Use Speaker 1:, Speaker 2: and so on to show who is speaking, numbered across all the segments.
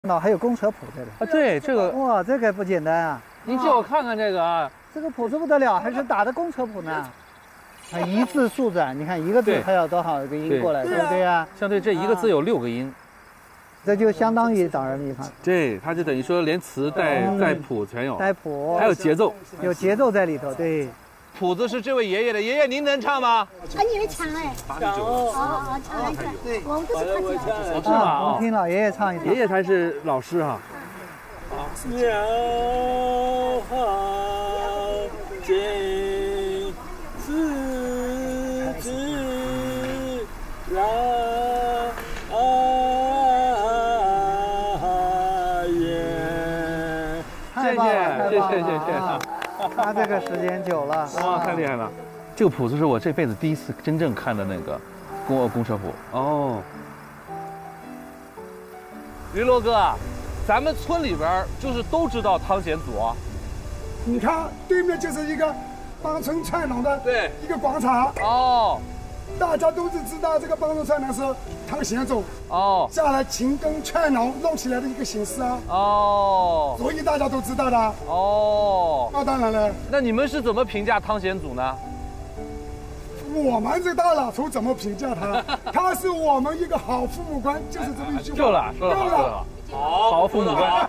Speaker 1: 那还有公车谱在里
Speaker 2: 啊，对这个
Speaker 1: 哇，这个不简单啊！
Speaker 2: 您借我看看这个啊，
Speaker 1: 这个谱子不得了，还是打的公车谱呢。啊，一字数字，你看一个字它要多少个音过来，对不对呀？
Speaker 2: 相对这一个字有6个音，
Speaker 1: 这就相当于导人迷法。
Speaker 2: 对，它就等于说连词带谱全有，
Speaker 1: 带谱，
Speaker 2: 还有节奏，
Speaker 1: 有节奏在里头。对，
Speaker 2: 谱子是这位爷爷的，爷爷您能唱吗？
Speaker 3: 啊，你会唱哎？
Speaker 2: 唱
Speaker 3: 哦，唱一下。对，我们都是他教的。
Speaker 2: 是吗？
Speaker 1: 我们听老爷爷唱一唱。
Speaker 2: 爷爷才是老师哈。
Speaker 4: 鸟好见自知啦耶。
Speaker 1: 太棒了，
Speaker 2: 谢谢。
Speaker 1: 他这个时间久了，
Speaker 2: 哇，太厉害了！这个谱子是我这辈子第一次真正看的那个公车谱哦。于罗哥，咱们村里边就是都知道汤显祖啊。
Speaker 5: 你看对面就是一个帮村串龙的一个广场
Speaker 2: 哦，
Speaker 5: 大家都是知道这个帮村串龙是汤显祖
Speaker 2: 哦
Speaker 5: 下来勤耕串龙弄起来的一个形式啊
Speaker 2: 哦，
Speaker 5: 所以大家都知道的
Speaker 2: 哦。
Speaker 5: 那当然了，
Speaker 2: 那你们是怎么评价汤显祖呢？
Speaker 5: 我们这大老粗怎么评价他？他是我们一个好父母官，就是这么一句话。
Speaker 2: 够了，说得好，说得好，好父母官。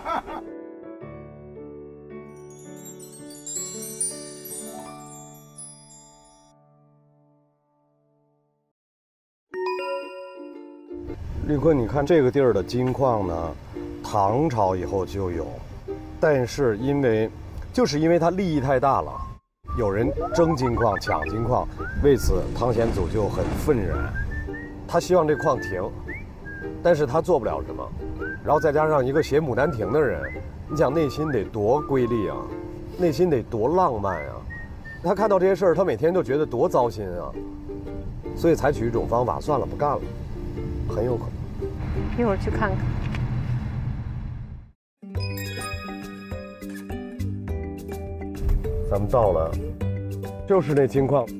Speaker 6: 立坤，你看这个地儿的金矿呢，唐朝以后就有，但是因为它利益太大了，有人争金矿、抢金矿，为此汤显祖就很愤然，他希望这矿停，但是他做不了什么，然后再加上一个写《牡丹亭》的人，你想内心得多瑰丽啊，内心得多浪漫啊，他看到这些事儿，他每天都觉得多糟心啊，所以采取一种方法，算了，不干了。很有可能，
Speaker 7: 一会儿去看看。
Speaker 6: 咱们到了，就是那金矿。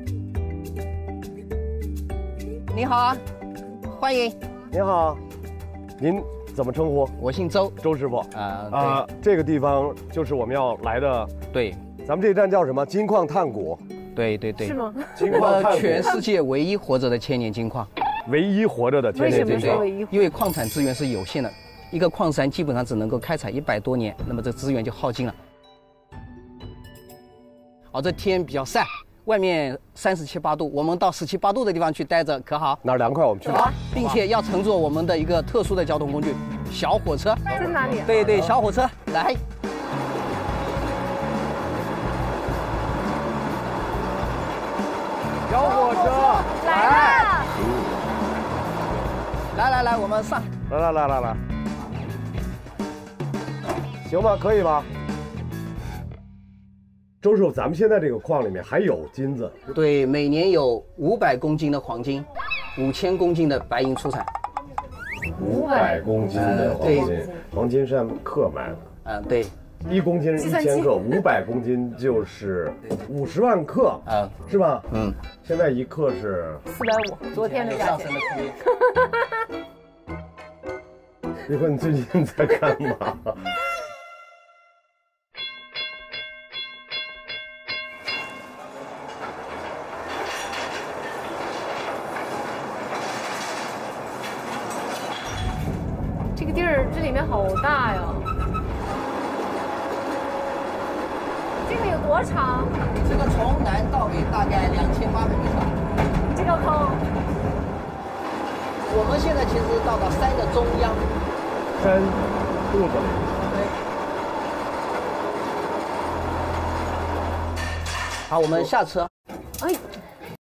Speaker 8: 你好啊，欢迎。
Speaker 6: 你好，您怎么称呼？
Speaker 8: 我姓周，
Speaker 6: 周师傅。这个地方就是我们要来的。
Speaker 8: 对，
Speaker 6: 咱们这站叫什么？金矿探谷。
Speaker 8: 对。
Speaker 7: 是吗？
Speaker 6: 金矿探谷，
Speaker 8: 全世界唯一活着的千年金矿。
Speaker 6: 唯一活着的千年金矿，
Speaker 8: 因为矿产资源是有限的，一个矿山基本上只能够开采100多年，那么这资源就耗尽了。这天比较晒，外面37、8度，我们到17、8度的地方去待着，可好？
Speaker 6: 哪儿凉快我们去哪儿，
Speaker 8: 并且要乘坐我们的一个特殊的交通工具——小火车。
Speaker 7: 在哪里？
Speaker 8: 对，小火车来。
Speaker 6: 小火车
Speaker 7: 来了。
Speaker 8: 来，我们上。
Speaker 6: 来，行吧，可以吧？周师傅，咱们现在这个矿里面还有金子？
Speaker 8: 对，每年有500公斤的黄金，5000公斤的白银出产。
Speaker 6: 500公斤的黄金，黄金是按克买的。
Speaker 8: 对。
Speaker 6: 1公斤是1000克，500公斤就是50万克，是吧？现在1克是
Speaker 7: 450，昨天的价钱。
Speaker 6: 立坤，你最近在干嘛？
Speaker 7: 这个地儿，这里面好大呀！这个有多长？
Speaker 8: 这个从南到北大概2800米长。
Speaker 7: 这个坑，
Speaker 8: 我们现在其实到了山的中央。
Speaker 6: 山肚子里。
Speaker 8: 对。好，我们下车。
Speaker 7: 哎，